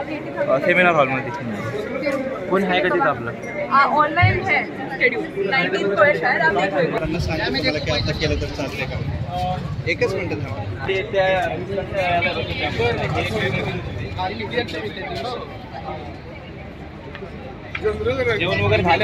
Seminar हॉलमध्ये. कोण आहे का तिथं आपलं? ऑनलाईन है शेड्यूल 19 को है शायद. आप देख लो. आता केलं तर चालतंय का? एकच मिनिट थांबा. जेवण वगैरे झालं?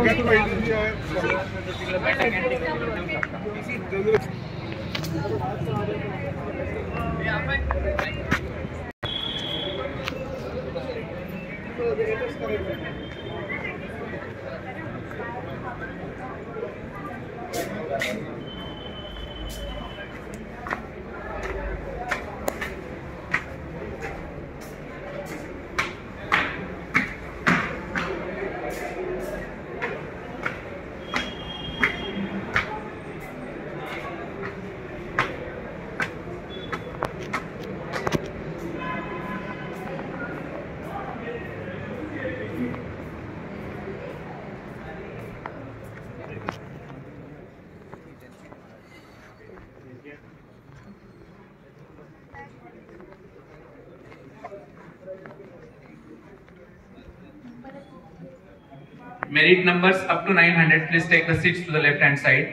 Merit numbers up to 900. Please take the seats to the left hand side.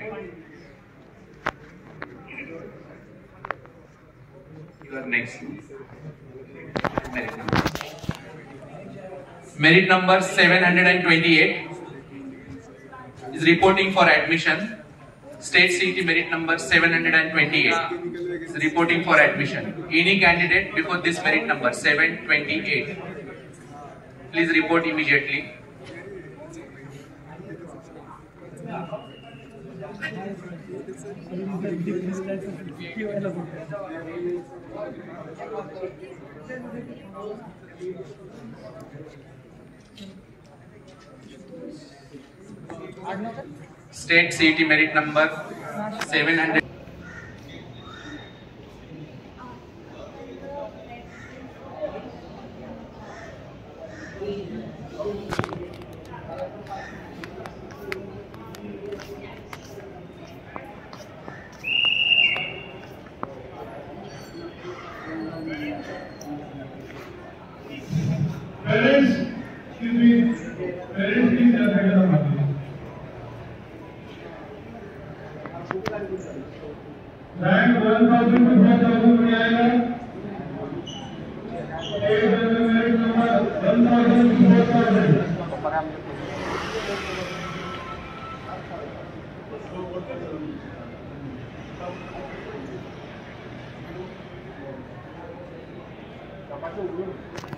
You are next. Merit number 728 is reporting for admission. State CET merit number 728 is reporting for admission. Any candidate before this merit number 728, please report immediately. State CET merit number 700. Parents, excuse me, parents please just hang on. Rank 1000 to 4000 में आएगा. एक merit number 1000 to 4000. Thank you.